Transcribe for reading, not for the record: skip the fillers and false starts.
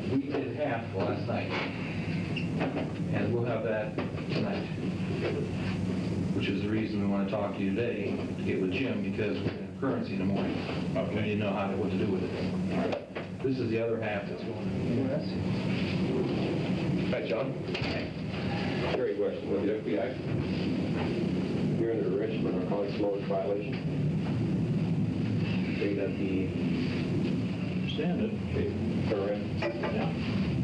We did half last night, and we'll have that tonight, which is the reason we want to talk to you today, to get with Jim, because we're in currency in the morning. Okay. We need to know what to do with it. This is the other half that's going to the U.S. Hi, John. Jerry Weston with the FBI. You're under arrest for narcotics laws violation. Say that the... Stand it. Okay, turn around. Yeah.